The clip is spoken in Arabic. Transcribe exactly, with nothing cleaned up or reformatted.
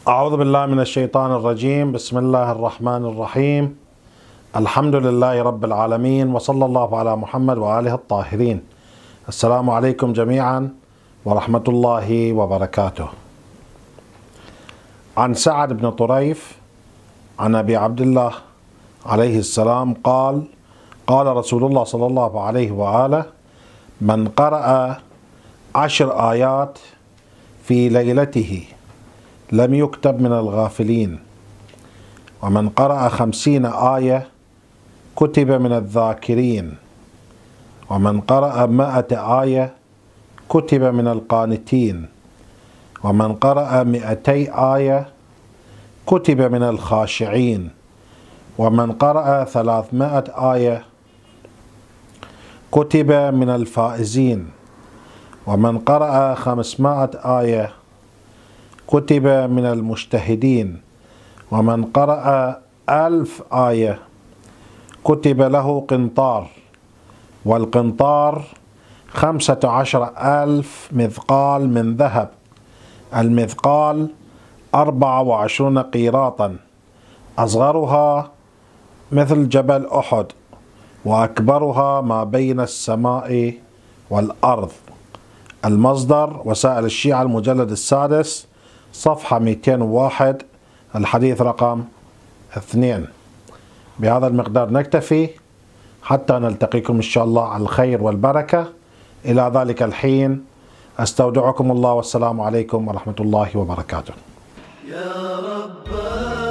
أعوذ بالله من الشيطان الرجيم. بسم الله الرحمن الرحيم. الحمد لله رب العالمين، وصلى الله على محمد وآله الطاهرين. السلام عليكم جميعا ورحمة الله وبركاته. عن سعد بن طريف عن أبي عبد الله عليه السلام قال: قال رسول الله صلى الله عليه وآله: من قرأ عشر آيات في ليلته لم يكتب من الغافلين، ومن قرأ خمسين آية كتب من الذاكرين، ومن قرأ مائة آية كتب من القانتين، ومن قرأ مئتي آية كتب من الخاشعين، ومن قرأ ثلاثمائة آية كتب من الفائزين، ومن قرأ خمسمائة آية كتب من المجتهدين، ومن قرأ ألف آية كتب له قنطار، والقنطار خمسة عشر ألف مثقال من ذهب، المثقال أربعة وعشرون قيراطا، أصغرها مثل جبل أحد، وأكبرها ما بين السماء والأرض. المصدر: وسائل الشيعة، المجلد السادس، صفحة مئتين وواحد، الحديث رقم اثنين. بهذا المقدار نكتفي حتى نلتقيكم إن شاء الله على الخير والبركة. إلى ذلك الحين أستودعكم الله، والسلام عليكم ورحمة الله وبركاته. يا رب